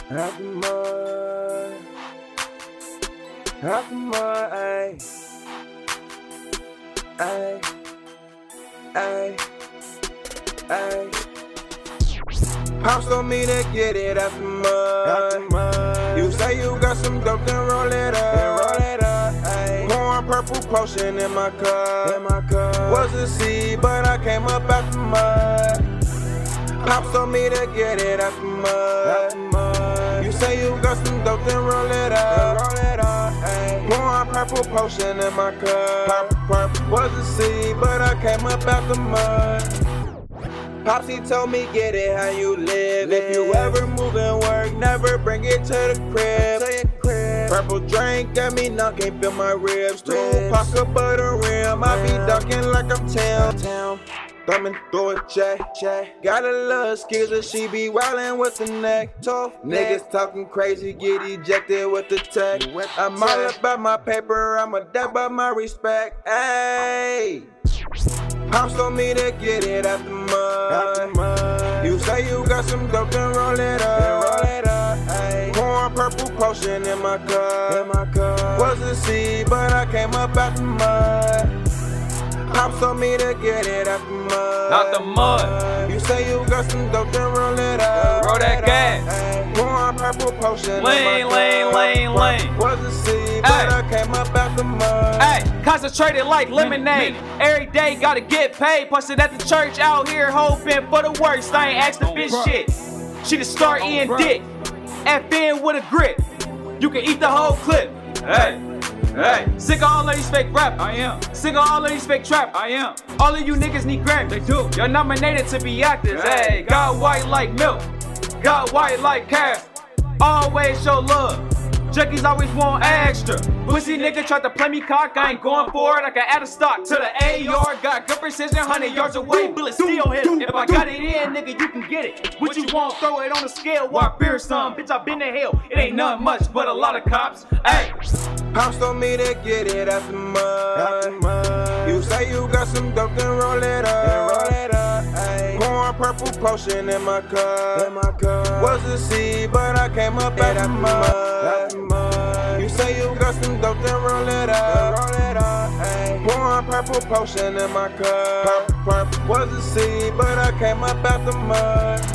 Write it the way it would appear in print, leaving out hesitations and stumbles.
Out the mud, out the mud, ayy, ayy, ayy, ayy. Pops told me to get it out the mud. You say you got some dope, then roll it up. Ayy. Pouring purple potion in my cup. Was a seed, but I came up out the mud. Pops told me to get it out the mud. You say you got some dope, then roll it up. Ayy. Pouring purple potion in my cup. Was a seed, but I came up out the mud. Popsy told me get it how you live. If you ever move and work, never bring it to the crib. Purple drink got me numb, can't feel my ribs. 2 pocket butter rim, I be ducking like I'm Tim. Thumbing through a check. Got a little skizzer, she be wildin' with the neck. Tough niggas talking crazy, get ejected with the tech. I'm all about my paper, I'm a dead by my respect. Ayy. Pops told me to get it out the mud. You say you got some dope, then roll it up. Pouring purple potion in my cup. Was a seed, but I came up out the mud. Pops told me to get it out the mud. Out the mud. You say you got some dope, then roll it up. Roll that gas. Pouring purple potion Lane. in my cup. Was a seed, but I came up out the mud. Hey, concentrated like lemonade. Every day gotta get paid. Posted at the church out here hoping for the worst. I ain't asked the bitch shit. She the start eating dick. FN with a grip. You can eat the whole clip. Hey. Sick of all of these fake rap. I am. Sick of all of these fake trap. I am. All of you niggas need Grammys. They do. You're nominated to be actors. Hey, got white like milk. Got white like calf. Always show love. Junkies always want extra. Pussy nigga tried to play me cock, I ain't going for it. I can add a stock to the AR. Got good precision, 100 yards away, bullets still hit him. If I got it in, nigga, you can get it. What you want, throw it on the scale, walk beer some. Bitch, I been to hell, it ain't nothing much, but a lot of cops. Hey. Pops told me to get it out the mud. You say you got some dope, then roll it up. Pouring purple potion in my cup. Was a seed, but I came up out the mud. You say you got some dope, then roll it up. Pouring purple potion in my cup. Was a seed, but I came up out the mud.